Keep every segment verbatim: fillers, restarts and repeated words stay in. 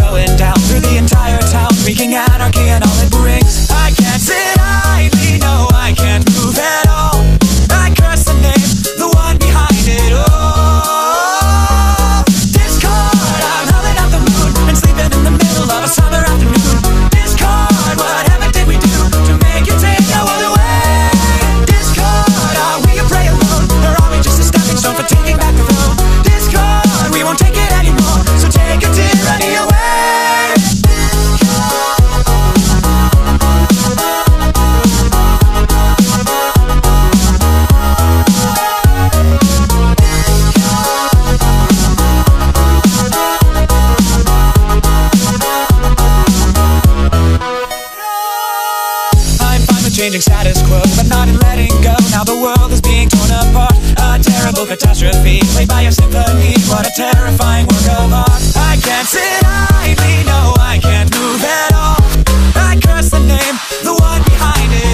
going down through the entire town, wreaking anarchy and all it brings. I can't sit idly, no, I can't move at all. I curse the name, the one behind it all. Discord, I'm howling at the moon and sleeping in the middle of a summer afternoon. Discord, whatever did we do to make you take our world away? Discord, are we a prey alone, or are we just a stepping stone for taking back the throne? Discord, we won't take it anymore, so take your tyranny away. Changing status quo, but not in letting go. Now the world is being torn apart, a terrible catastrophe played by a symphony. What a terrifying work of art. I can't sit idly, no, I can't move at all. I curse the name, the one behind it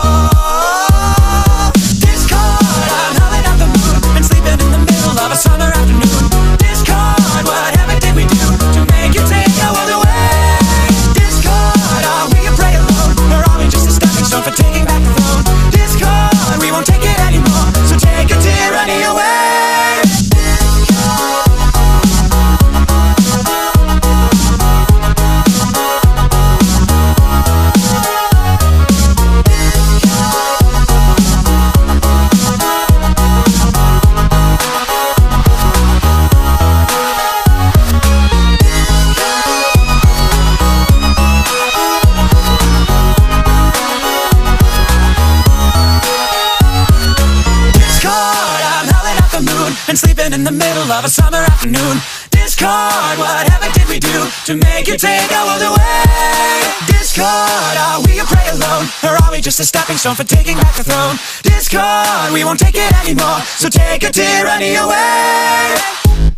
all. Discord, I'm howling at the moon and sleeping in the middle of a summer afternoon. Discord, whatever did we do to make you take our world away? Discord, are we a prey alone, or are we just a stepping stone for taking back the throne? Discord, we won't take it anymore, so take your tyranny away. And sleeping in the middle of a summer afternoon. Discord, whatever did we do to make you take our world away? Discord, are we a prey alone, or are we just a stepping stone for taking back the throne? Discord, we won't take it anymore, so take your tyranny away.